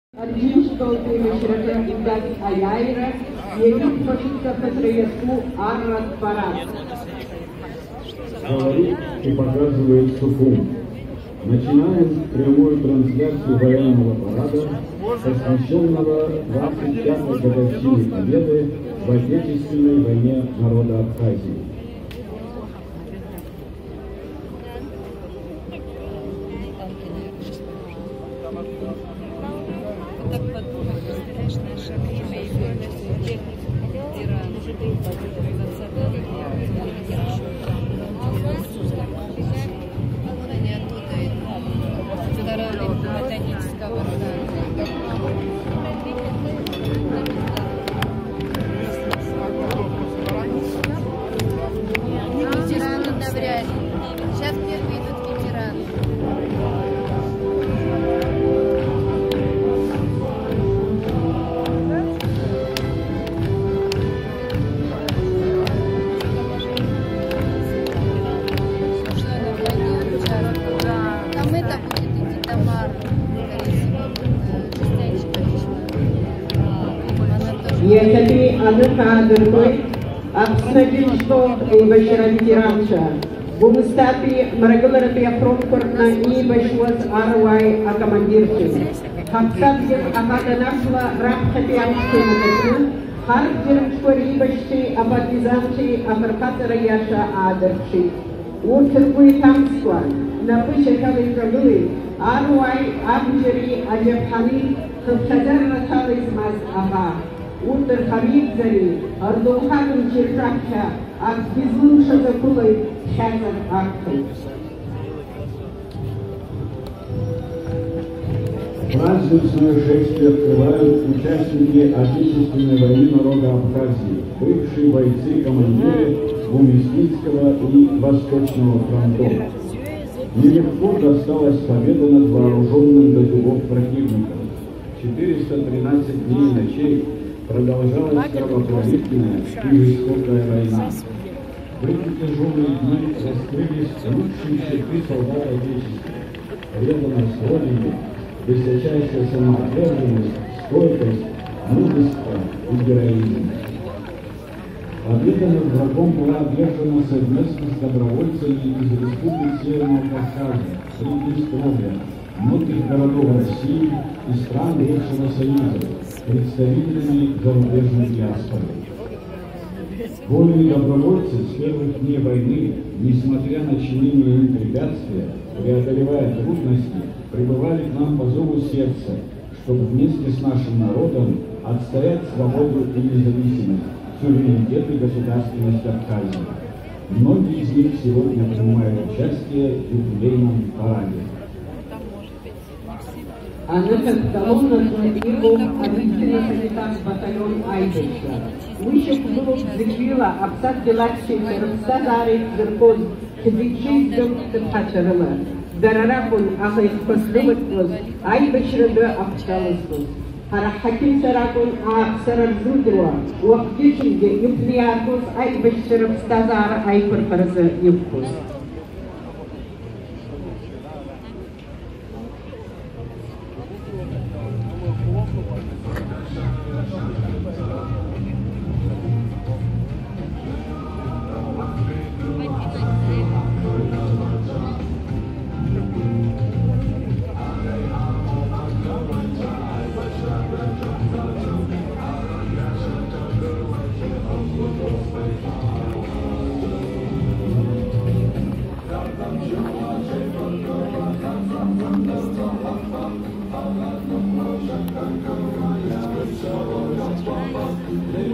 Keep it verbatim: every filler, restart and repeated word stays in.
Arjiștotul Meșrătă Imdat Ayaira, Елит Пашутка Петреевку Аррат Парад. Говорит и показывает Суфу. Начинаем прямую трансляцию военного парада, посвященного двадцать пятой годовщине победы в Отечественной войне народа Абхазии. Сейчас первые идут ветераны. Там это будет идти Тамара. Ехали Анна Кадырной, Абсагинштол и Башаравитиранша. Бумстапи Марагуларапия Фронкорна и Башваз Арвай Акамандирчин. Хапсабьев Ахаданашла Рабхатианшин, Хардирмшкори Башти Абатизанчи Афаркатара Яша Адарчи. Уртыркуи Тамсква, Напыша Каликалуи, Арвай Абджери Аджабхани, Хапсадар Натализмаз Аха. Утр Хамидзари, Ардулхан Чиркаха, Акбизун Шазакулай, Шазар Акты. Праздничное шествие открывают участники Отечественной войны народа Абхазии, бывшие бойцы-командиры Буместинского и Восточного фронтов. Нелегко досталась победа над вооруженным до зубов противником. четыреста тринадцать дней и ночей продолжалась кровопролитная и жестокая война. В эти тяжелые дни раскрылись лучшие черты солдат Отечества: преданность Родине, высочайшая самоотверженность, стойкость, мужество и героизм. Победа над врагом была одержана совместно с добровольцами из Республики Северного Кавказа, Приднестровья, многих городов России и стран бывшего Союза, представителями зарубежной диаспоры. Вольные добровольцы с первых дней войны, несмотря на чинимые им препятствия, преодолевая трудности, прибывали к нам по зову сердца, чтобы вместе с нашим народом отстоять свободу и независимость, суверенитет и государственность Абхазии. Многие из них сегодня принимают участие в юбилейном параде. Она как колонна планировала обычный санитар батальон Айдельша. Выше клубов закрыла обсад делачей Ростадари Зеркоз, Кедичей Зеркоз Хачарыла. Дарарапун Ахайс Пословатвоз, Айбашрада Абхаласвоз. Харахаким Саракун Ахсарар Зудруа, Уахдичинге Юприаркоз, Айбашраб Стазара Айпарпараза Юпкоз. Thank you.